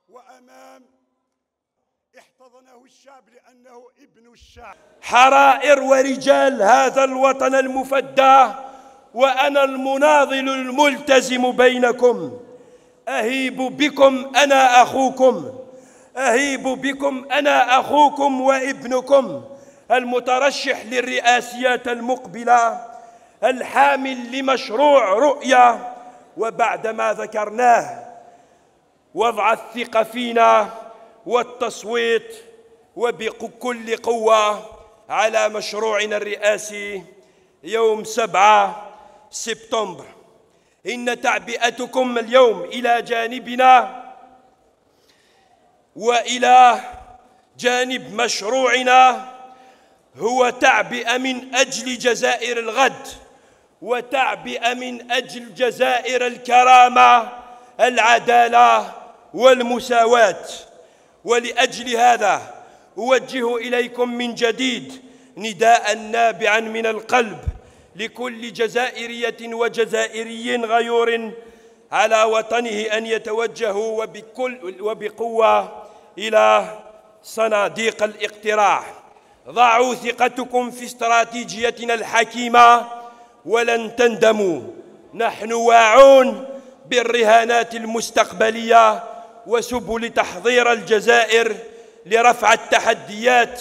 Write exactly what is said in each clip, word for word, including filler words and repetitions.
وأمام احتضنه الشعب لأنه ابن الشعب. حرائر ورجال هذا الوطن المفدى، وأنا المناضل الملتزم بينكم، أهيب بكم أنا أخوكم، أهيب بكم أنا أخوكم وابنكم المترشح للرئاسيات المقبلة، الحامل لمشروع رؤية، وبعدما ذكرناه وضع الثقة فينا والتصويت وبكل قوة على مشروعنا الرئاسي يوم سبعة سبتمبر. إن تعبئتكم اليوم إلى جانبنا وإلى جانب مشروعنا هو تعبئة من أجل جزائر الغد، وتعبئة من أجل جزائر الكرامة، العدالة والمساواة. ولأجل هذا أوجه إليكم من جديد نداء نابعا من القلب لكل جزائرية وجزائري غيور على وطنه أن يتوجهوا وبكل وبقوة إلى صناديق الاقتراع. ضعوا ثقتكم في استراتيجيتنا الحكيمة ولن تندموا. نحن واعون بالرهانات المستقبلية وسبل تحضير الجزائر لرفع التحديات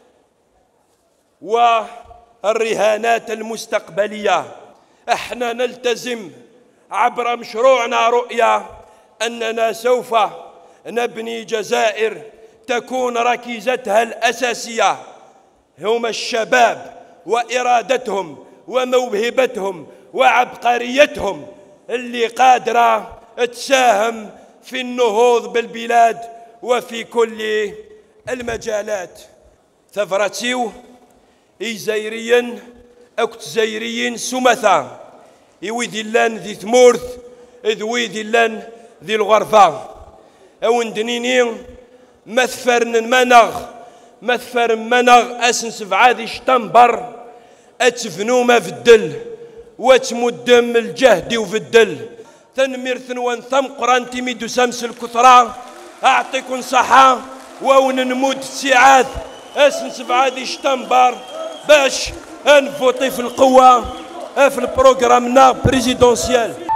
والرهانات المستقبلية. احنا نلتزم عبر مشروعنا رؤية أننا سوف نبني جزائر تكون ركيزتها الأساسية هم الشباب وإرادتهم وموهبتهم وعبقريتهم اللي قادرة تساهم في النهوض بالبلاد وفي كل المجالات. ثفرتيو إيزايريا أكت زايريين سمثا إوي ذلان ذي ثمورث ذوي ذلان ذي الغرفة أون دنيني مثفر منغ مثفر منغ أسن سبعة ذي شتنبر أتفنو ما في الدل وتمدم الجهد وفي الدل تنمير ثنوان ثم قران تيميدو سامس الكثرة أعطيكم صحة ونمود سعاد أسن سبعة ذي شتنبر باش نفوطي في القوة في البروغرامنا بريزيدونسيال.